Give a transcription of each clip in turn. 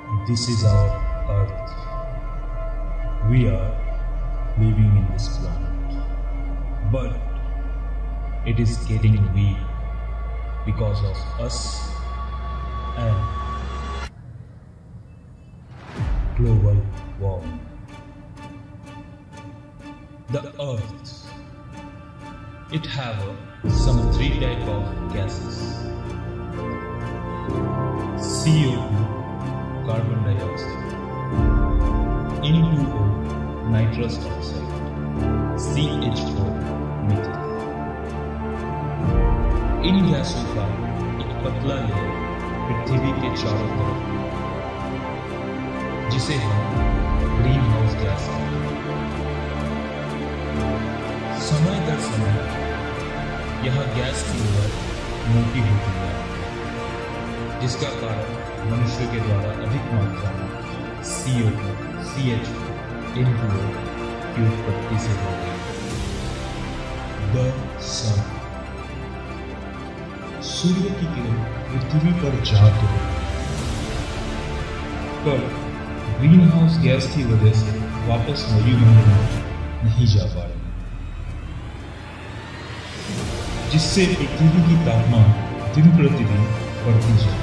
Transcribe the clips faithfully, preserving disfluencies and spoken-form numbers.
This is our Earth. We are living in this planet. But it is getting weak because of us and global warming. The Earth, it have uh, some three type of gases: C O two, carbon dioxide; N two O, nitrous oxide; C H four, methane. इन गैसों का एक पतला layer पृथ्वी के चारों तरफ, जिसे हम green house gas कहते हैं। समय दर समय यह गैस की लेयर मोटी होती है, जिसका कारण मनुष्य के द्वारा अधिक मात्रा में C O two, C H four, N two O की उत्पत्ति से हो गई। द सन, सूर्य की किरण पृथ्वी पर जा तो पर ग्रीन हाउस गैस की वजह से वापस वायुमंडल में नहीं जा पा रही, जिससे पृथ्वी की तापमान दिन प्रतिदिन बढ़ती जाए।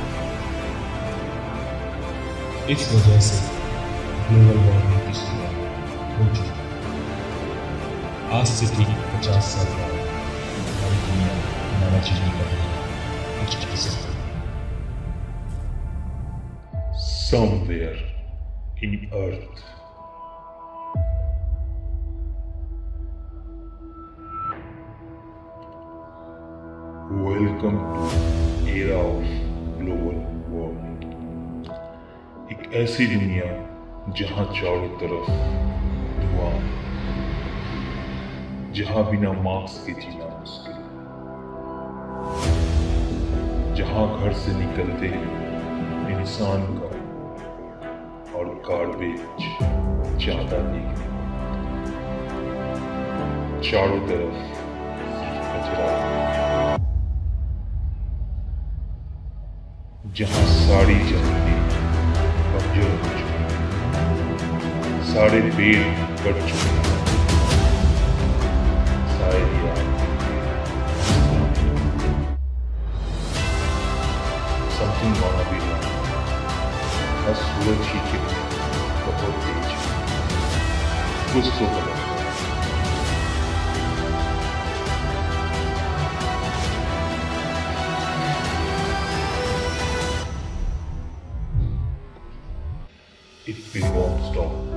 इस वजह से ग्लोबल वार्मिंग की शुरुआत हो चुकी है। आज से ठीक पचास साल बाद हमारी दुनिया हमारा जीवन का कुछ कर सकती है। Somewhere in Earth, welcome to era of global warming। एक ऐसी दुनिया जहां चारों तरफ धुआं, जहां बिना मास्क के जीना मुश्किल, जहां घर से निकलते इंसान का और गार्बेज ज्यादा देखने, चारों तरफ कचरा, जहां सारी जमीनें कमजोर हो चुकी, सारे पेड़ कट चुके, शायद या समथिंग गॉना बी रॉन्ग। और सूरज की किरणें बहुत तेज, कुछ तो गलत है। If we won't stop